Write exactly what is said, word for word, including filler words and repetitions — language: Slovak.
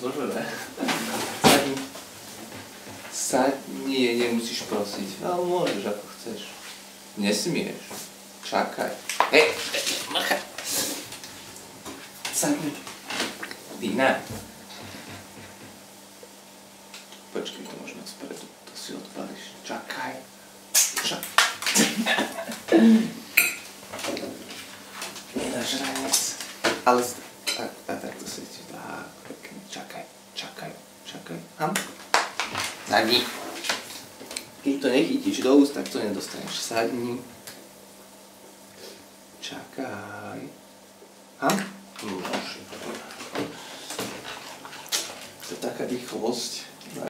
zožere. Sadni. Sadni, nemusíš prosiť. Ale môžeš, ako chceš. Nesmieš. Čakaj. Hej, mrcha. Sadni. Dina. Počkej, to môžeme spredu. To si odpališ. Čakaj. Čakaj. Nedáš ranec. Ale... A, a takto si ti dá. Pekne. Čakaj. Čakaj. Čakaj. Ham. Sadni. Keď to nechytíš do úst, tak to nedostaneš. Sadni. Čakaj. Ham. Nož. To je taká rýchlosť.